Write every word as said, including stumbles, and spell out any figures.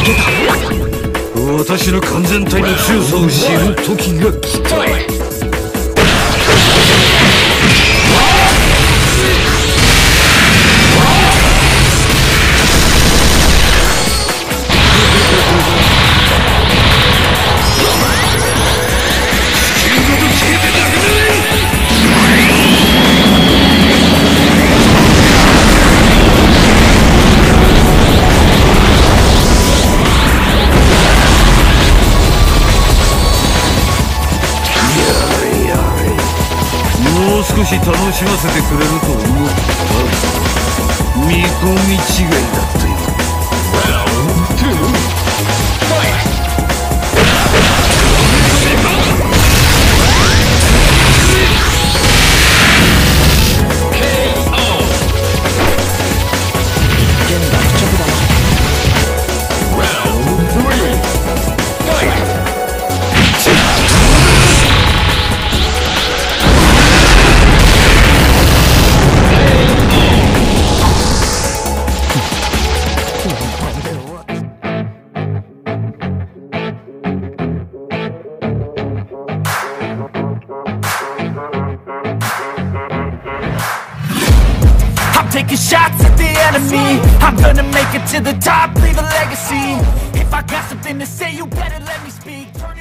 私の完全体の強さを知る時が来た。もう少し楽しませてくれると思った見込み違いだったよ。 Taking shots at the enemy. I'm gonna make it to the top, leave a legacy. If I got something to say, you better let me speak. Turn